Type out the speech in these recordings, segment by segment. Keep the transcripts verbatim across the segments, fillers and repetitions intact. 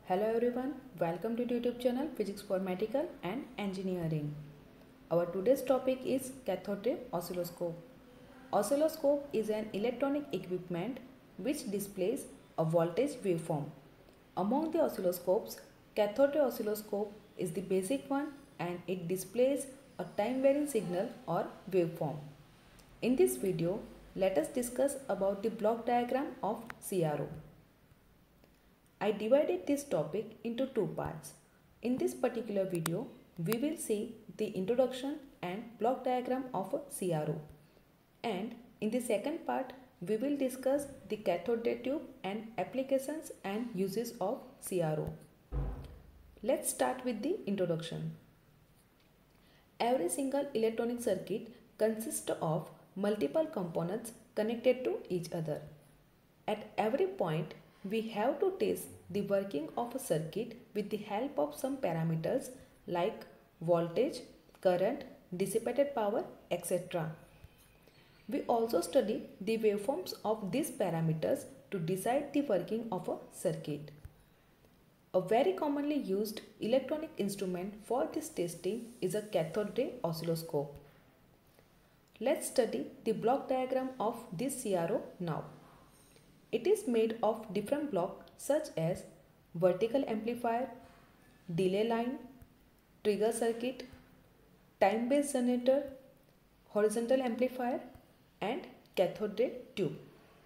Hello everyone, welcome to YouTube channel Physics for Medical and Engineering. Our today's topic is cathode ray oscilloscope. Oscilloscope is an electronic equipment which displays a voltage waveform. Among the oscilloscopes, cathode ray oscilloscope is the basic one and it displays a time varying signal or waveform. In this video, let us discuss about the block diagram of C R O. I divided this topic into two parts. In this particular video, we will see the introduction and block diagram of a C R O. And in the second part, we will discuss the cathode ray tube and applications and uses of C R O. Let's start with the introduction. Every single electronic circuit consists of multiple components connected to each other. At every point, we have to test the working of a circuit with the help of some parameters like voltage, current, dissipated power, et cetera. We also study the waveforms of these parameters to decide the working of a circuit. A very commonly used electronic instrument for this testing is a cathode ray oscilloscope. Let's study the block diagram of this C R O now. It is made of different blocks such as vertical amplifier, delay line, trigger circuit, time-based generator, horizontal amplifier and cathode ray tube.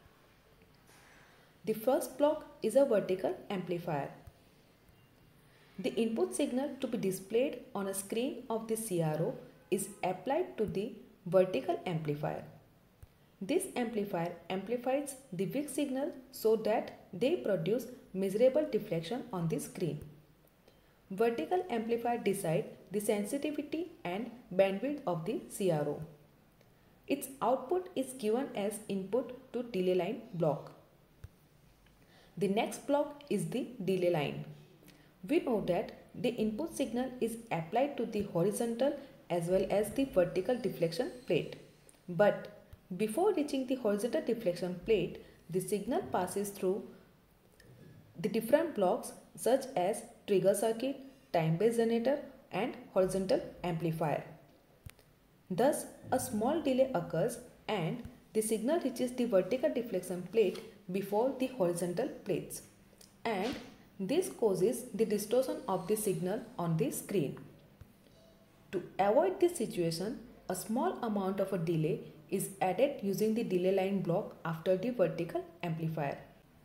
The first block is a vertical amplifier. The input signal to be displayed on a screen of the C R O is applied to the vertical amplifier. This amplifier amplifies the weak signal so that they produce measurable deflection on the screen. Vertical amplifier decides the sensitivity and bandwidth of the C R O. Its output is given as input to delay line block. The next block is the delay line. We know that the input signal is applied to the horizontal as well as the vertical deflection plate. But before reaching the horizontal deflection plate, the signal passes through the different blocks such as trigger circuit, time-based generator and horizontal amplifier. Thus, a small delay occurs and the signal reaches the vertical deflection plate before the horizontal plates. And this causes the distortion of the signal on the screen. To avoid this situation, a small amount of a delay is added using the delay line block after the vertical amplifier.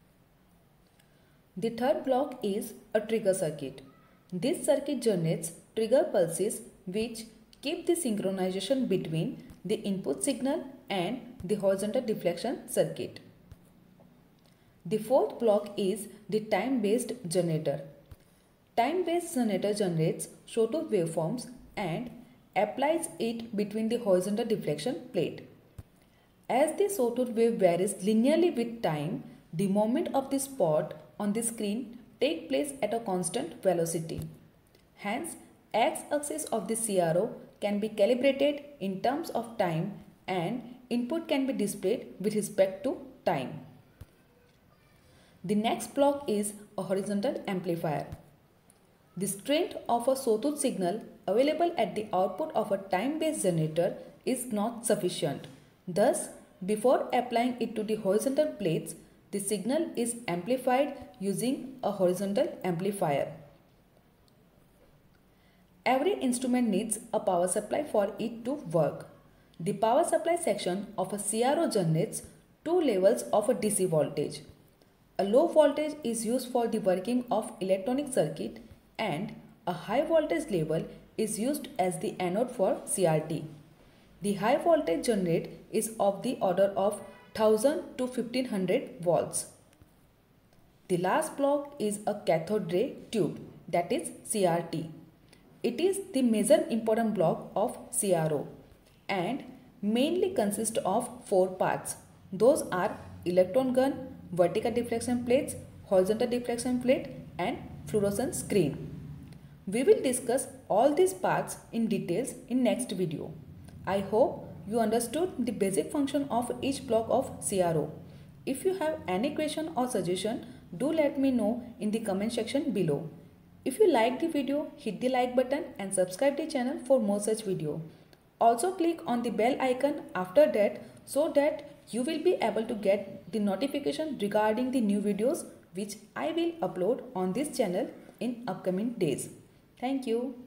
The third block is a trigger circuit. This circuit generates trigger pulses which keep the synchronization between the input signal and the horizontal deflection circuit. The fourth block is the time-based generator. Time-based generator generates sawtooth waveforms and applies it between the horizontal deflection plate. As the sawtooth wave varies linearly with time, the movement of the spot on the screen takes place at a constant velocity. Hence, x-axis of the C R O can be calibrated in terms of time and input can be displayed with respect to time. The next block is a horizontal amplifier. The strength of a sawtooth signal available at the output of a time-based generator is not sufficient. Thus, before applying it to the horizontal plates, the signal is amplified using a horizontal amplifier. Every instrument needs a power supply for it to work. The power supply section of a C R O generates two levels of a D C voltage. A low voltage is used for the working of electronic circuit and a high voltage level is used as the anode for C R T. The high voltage generated is of the order of one thousand to fifteen hundred volts. The last block is a cathode ray tube, that is C R T. It is the major important block of C R O and mainly consists of four parts. Those are electron gun, vertical deflection plates, horizontal deflection plate and fluorescence screen. We will discuss all these parts in details in next video. I hope you understood the basic function of each block of C R O. If you have any question or suggestion, do let me know in the comment section below. If you like the video, hit the like button and subscribe the channel for more such video. Also click on the bell icon after that so that you will be able to get the notification regarding the new videos which I will upload on this channel in upcoming days. Thank you.